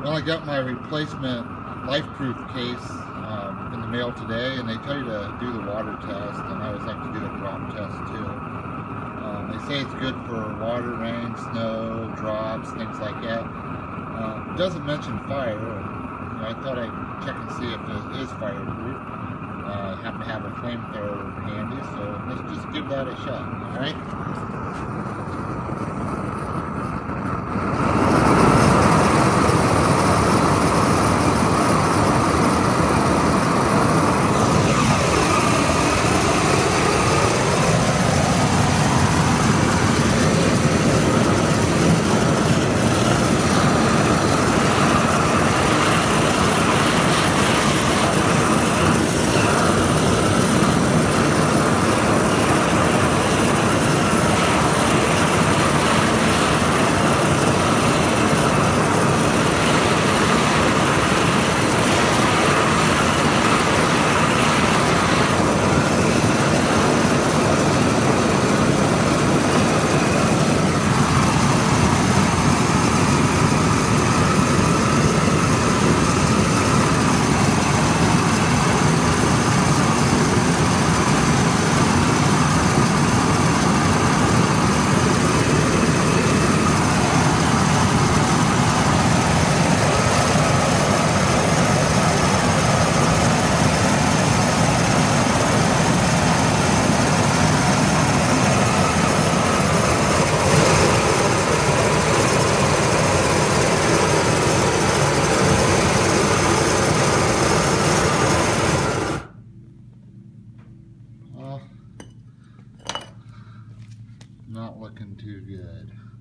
Well, I got my replacement LifeProof case in the mail today, and they tell you to do the water test, and I always like to do a drop test too. They say it's good for water, rain, snow, drops, things like that. It doesn't mention fire. I thought I'd check and see if it is fireproof. I happen to have a flamethrower handy, so let's just give that a shot, alright? Not looking too good.